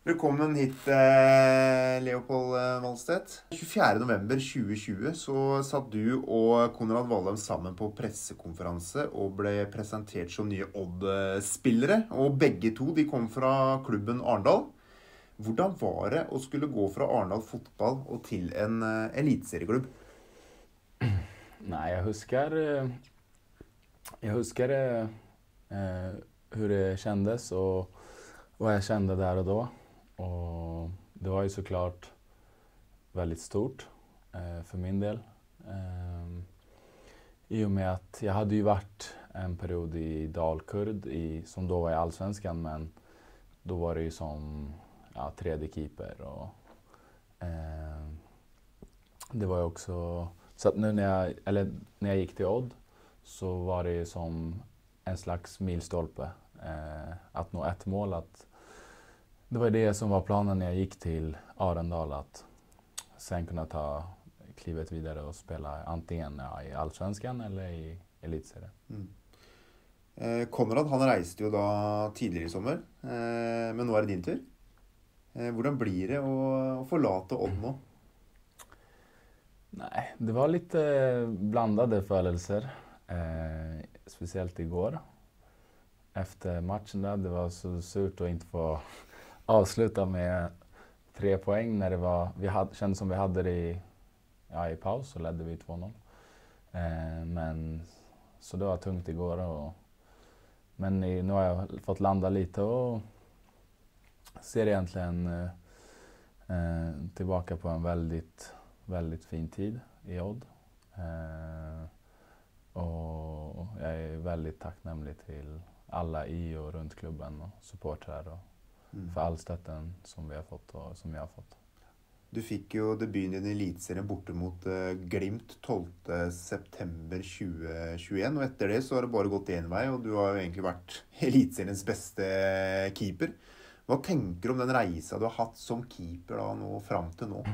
Velkommen hit, Leopold Valstedt. 24. november 2020 så satt du og Konrad Valheim sammen på pressekonferanse og ble presentert som nye Odd-spillere. Og begge to de kom fra klubben Arendal. Hvordan var det å skulle gå fra Arendal fotball og til en elitserieklubb? Nej, jag huskar hur det kändes och vad jag kände där och då. Och det var ju såklart väldigt stort för min del. I och med att jag hade ju varit en period i Dalkurd som då var i Allsvenskan, men då var det ju som tredje keeper. Och, det var ju också... Så att nu när jag gick till Odd så var det som en slags milstolpe att nå ett mål. Det var det som var planen när jag gick till Arendal, att sen kunna ta klivet vidare och spela antingen i Allsvenskan eller i elitserien. Konrad han reiste jo da tidligere i sommer, men nå er det din tur. Hvordan blir det å forlate Odd nå? Nej, det var lite blandade födelser, speciellt igår. Efter matchen där, det var så surt att inte få avsluta med 3 poäng när det kände som vi hade det i paus, så ledde vi 2-0. Men så det var tungt igår. Men nu har jag fått landa lite och ser egentligen tillbaka på en väldigt fin tid i Odd. Och jag är väldigt tacknämlig till alla i och runt klubben och supportrar och för all stötten som vi har fått och som jag har fått. Du fick ju debuten din i elitserien borte mot Glimt 12. september 2021, och efter det så har det bara gått en väg, och du har ju egentligen varit elitseriens bästa keeper. Vad tänker du om den reisa du har haft som keeper då nå fram till nu?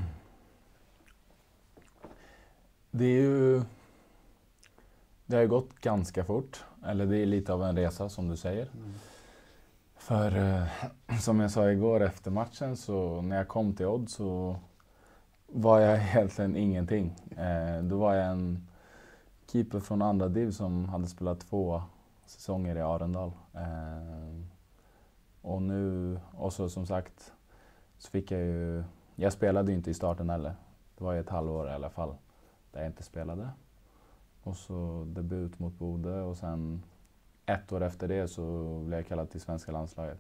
Det har ju gått ganska fort, eller det är lite av en resa som du säger. För som jag sa igår efter matchen, så när jag kom till Odd så var jag egentligen ingenting. Då var jag en keeper från andra div som hade spelat 2 säsonger i Arendal. Och så som sagt så fick jag spelade ju inte i starten heller. Det var ju ett halvår i alla fall där jag inte spelade. Och så debut mot Bodø, och sen 1 år efter det så blev jag kallad till svenska landslaget.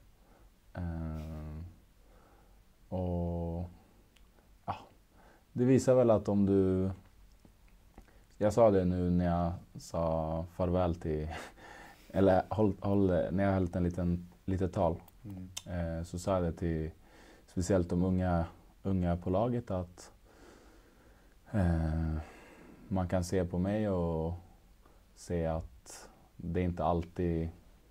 Och ja, det visar väl att om du... Jag sa det nu när jag sa farväl till... Eller när jag höll en litet tal. Så sa jag det till speciellt de unga på laget, att man kan se på mig och se att det är inte alltid...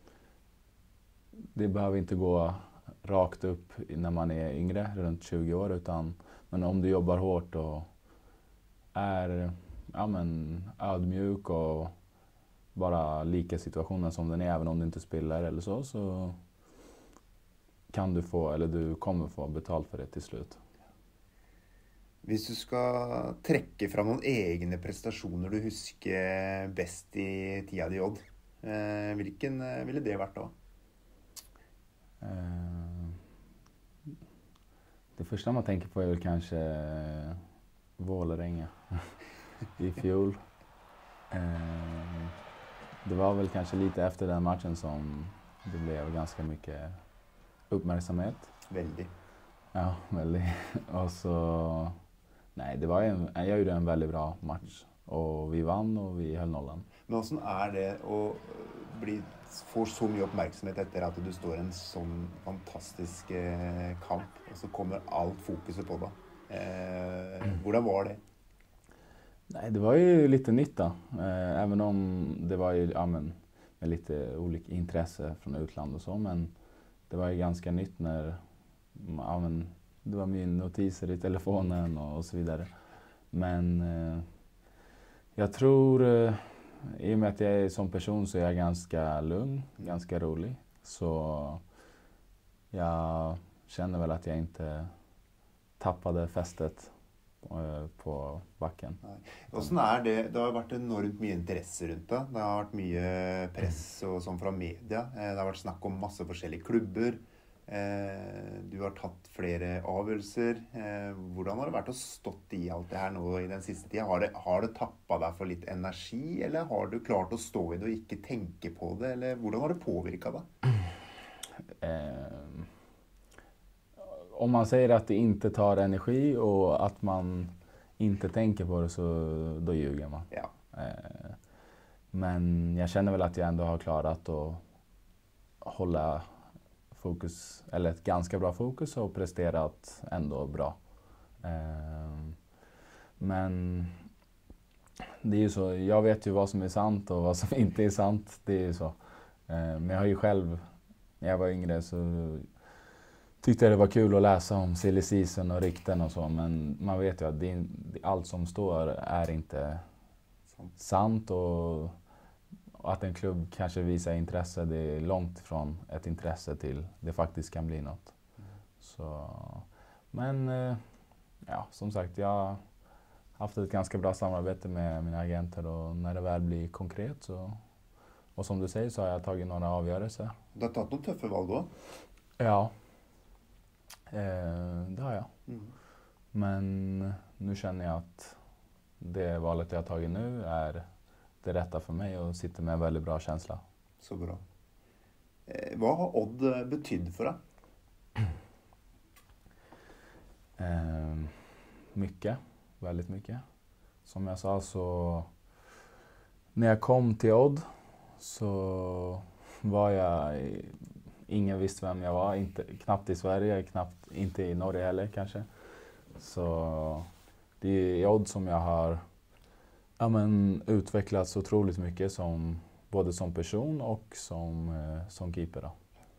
Det behöver inte gå rakt upp när man är yngre, runt 20 år, men om du jobbar hårt och är ödmjuk och bara lika situationen som den är, även om du inte spelar eller så kan du få, eller du kommer få betalt för det till slut. Hvis du skal trekke fram noen egne prestasjoner du husker best i tida di i Odd, hvilken ville det vært da? Det första man tänker på är väl kanske Vålerenga i fjol. Det var väl kanske lite efter den matchen som det blev ganska mycket uppmärksamhet. Väldigt. Ja, väldigt. Och så... Nej, jag gjorde en väldigt bra match. Och vi vann och vi höll nollan. Men hvordan er det å få så mye oppmerksomhet etter at du står i en sånn fantastisk kamp, og så kommer allt fokuset på det? Hvordan var det? Nej, det var ju lite nytt då. Även om det var ju med lite olika intresse från utland och så, men det var ju ganska nytt när det var min notiser i telefonen och så vidare. Men jag tror, i och med att jag är som person så är jag ganska lugn, ganska rolig. Så jag känner väl att jag inte tappade fästet på backen. Hvordan det? Det har varit enormt mycket intresse runt det. Det har varit mycket press och sånt från media. Det har varit snack om massa olika klubbar. Du har tagit flera avgörelser. Hvordan har det varit att stått i allt det här nu i den sista tiden? Har det tappat dig för lite energi, eller har du klart att stå i det och inte tänka på det, eller hvordan har det påverkat dig? Om man säger att det inte tar energi och att man inte tänker på det, så då ljuger man. Ja. Men jag känner väl att jag ändå har klarat att hålla fokus, eller ett ganska bra fokus, och presterat ändå bra. Men det är ju så, jag vet ju vad som är sant och vad som inte är sant. Det är ju så. Men jag har ju själv, när jag var yngre, så tyckte jag det var kul att läsa om silly season och rykten och så, men man vet ju att allt som står är inte sant, och att en klubb kanske visar intresse, det är långt från ett intresse till det faktiskt kan bli något. Så, men ja, som sagt, jag har haft ett ganska bra samarbete med mina agenter, och när det väl blir konkret så, och som du säger, så har jag tagit några avgörelser. Du har tagit några tuffa val då? Ja. Det har jag. Men nu känner jag att det valet jag har tagit nu är det rätta för mig, och sitter med en väldigt bra känsla. Så bra. Vad har Odd betytt för dig? Mycket. Väldigt mycket. Som jag sa, så när jag kom till Odd så var jag... Ingen visste vem jag var, knappt i Sverige, knappt inte i Norge heller kanske. Så det är i Odd som jag har utvecklats otroligt mycket, både som person och som keeper. Då.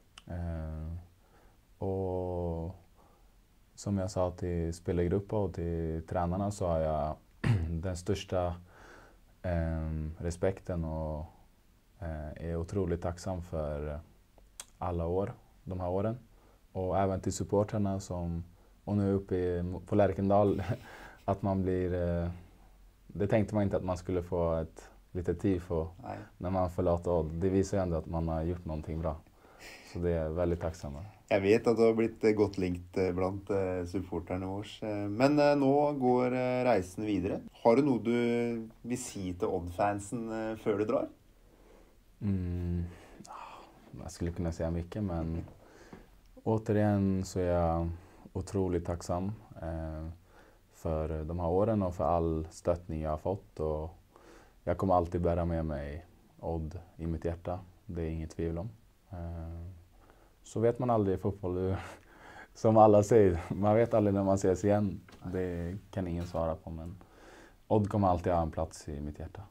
Och som jag sa till spelargrupper och till tränarna, så har jag den största respekten, och är otroligt tacksam för alla år, de här åren. Och även till supporterna och nu uppe på Lärkendal, att man blir... Det tänkte man inte att man skulle få ett litet tifo när man förlåter Odd. Det visar ju ändå att man har gjort någonting bra. Så det är väldigt tacksamma. Jag vet att du har blivit gott linkt bland supporterna vårs. Men nu går reisen vidare. Har du något du vill säga till Odd-fansen för du drar? Jag skulle kunna säga mycket, men återigen så är jag otroligt tacksam för de här åren och för all stöttning jag har fått. Och jag kommer alltid bära med mig Odd i mitt hjärta, det är inget tvivel om. Så vet man aldrig i fotboll, som alla säger, man vet aldrig när man ses igen. Det kan ingen svara på, men Odd kommer alltid ha en plats i mitt hjärta.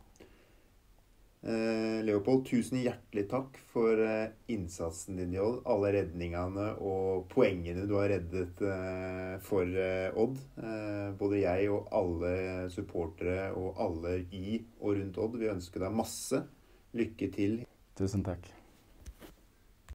Leopold, tusen hjärtligt tack för insatsen din i Odd, alla räddningarna och poängen du har räddat för Odd. Både jag och alla supportare och alla i och runt Odd, vi önskar dig massa lycka till. Tusen tack.